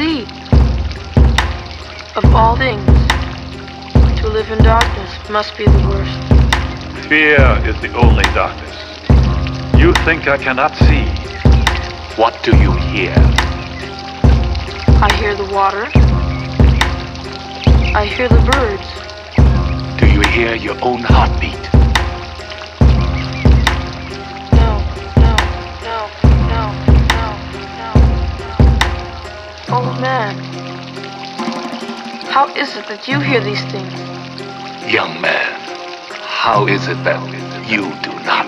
see. Of all things, to live in darkness must be the worst. Fear is the only darkness. You think I cannot see. What do you hear? I hear the water. I hear the birds. Do you hear your own heartbeat? Old man, how is it that you hear these things? Young man, how is it that you do not?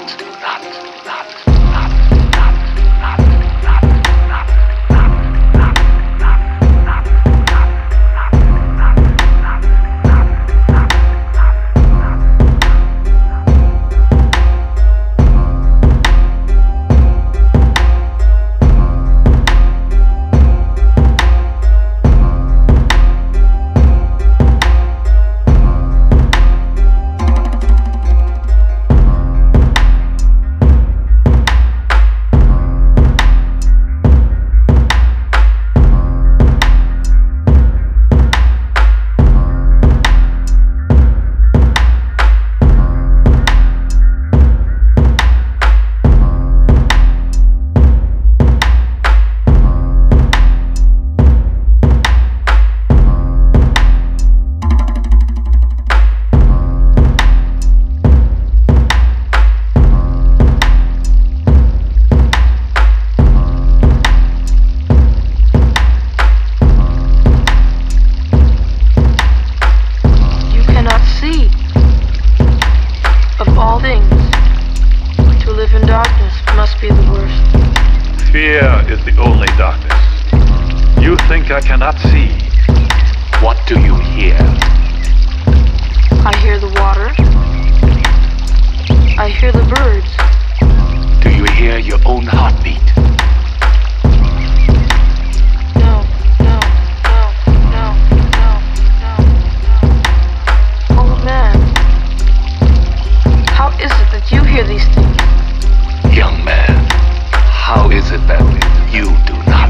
Fear is the only darkness. You think I cannot see. What do you hear? I hear the water. I hear the birds. Do you hear your own heartbeat? No. Old man, how is it that you hear these things? Young man, how is it that you do not?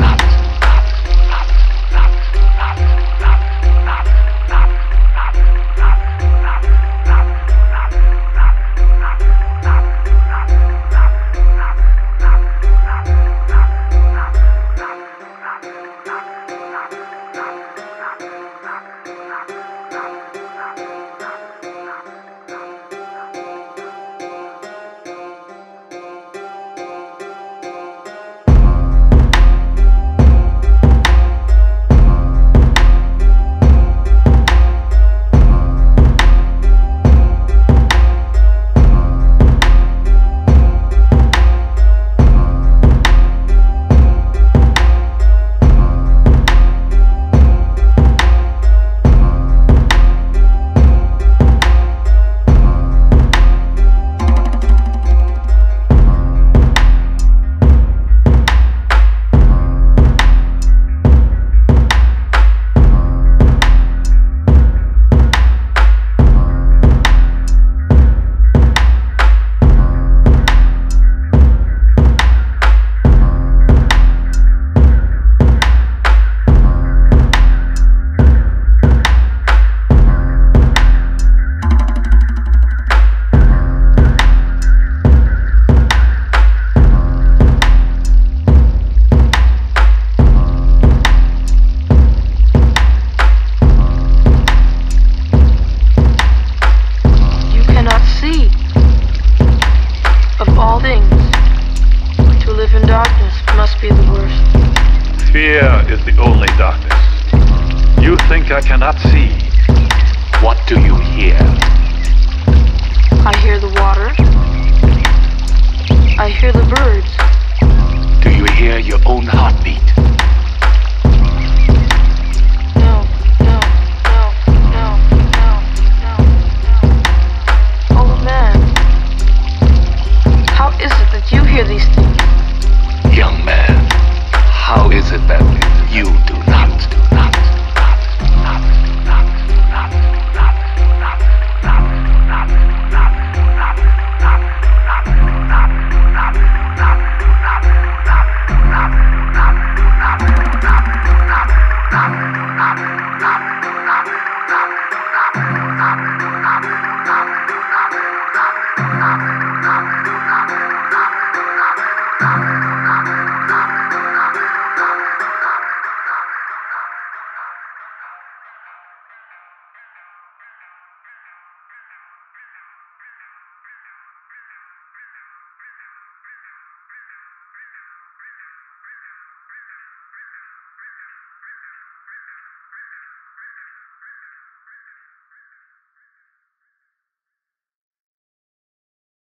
Fear is the only darkness. You think I cannot see. What do you hear? I hear the water. I hear the birds. Do you hear your own heartbeat?